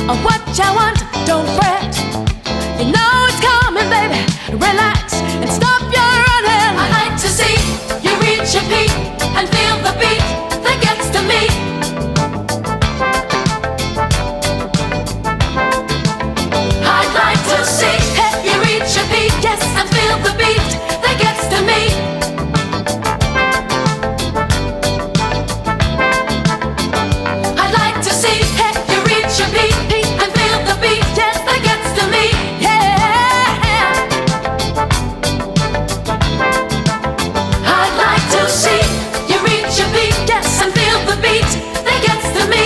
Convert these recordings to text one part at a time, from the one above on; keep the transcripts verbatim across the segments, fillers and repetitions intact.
what you want, don't fret. You know it's coming, baby. Relax and stop your running. I like to see you reach your peak and feel the beat that gets to me. I'd like to see you reach your peak, yes, and feel the beat that gets to me. I'd like to see you reach your peak and feel the beat, yes, that gets to me. I'd like to see you reach your peak, yes, and feel the beat that gets to me.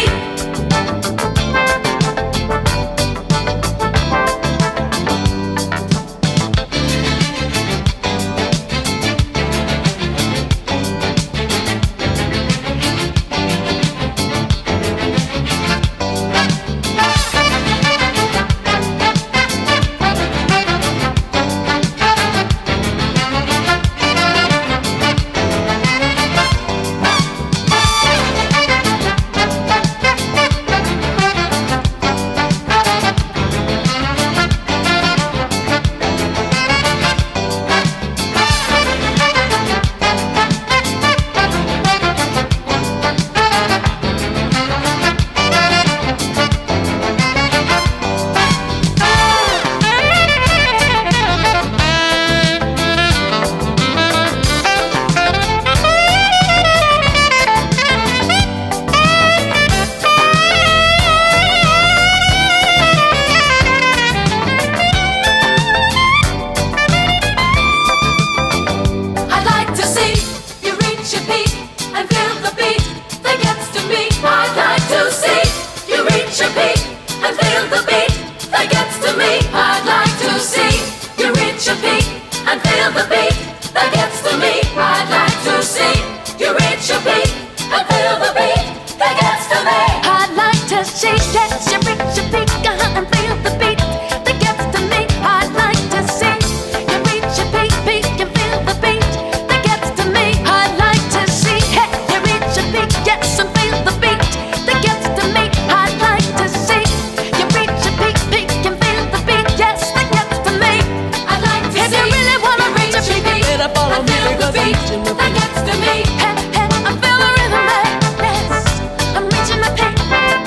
I'd like to see you reach your peak and feel the beat that gets to me. I'd like to see you reach your peak and feel the beat that gets to me. I'd like to see you reach your peak and feel the beat that gets to me. I'd like to see you reach your peak and feel the beat that gets to me. I'd like to see, yes, you reach your peak uh-huh, and feel the beat that gets to me. I'd like to see you reach your peak, peak and feel the beat that gets to me. I'd like to see, hey, you reach your peak, yes, and feel the beat that gets to me. I'd like to see you reach your peak, peak and feel the beat, yes, that gets to me. I'd like to If see you really wanna you reach your peak, peak better follow and me feel the because I'm beat reaching my that peak. gets to me. Hey, hey, I feel the rhythm, hey, yes, I'm reaching my peak.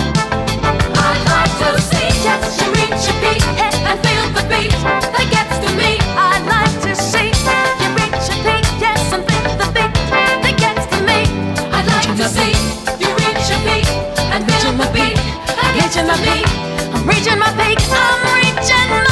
I'd like to see Yes, you reach your peak hey, and feel the beat that gets to me. I'd like to see you reach your peak, yes, and feel the beat that gets to me. I'd like to see you reach your peak and feel the beat that gets to me. I'm reaching my peak, I'm reaching my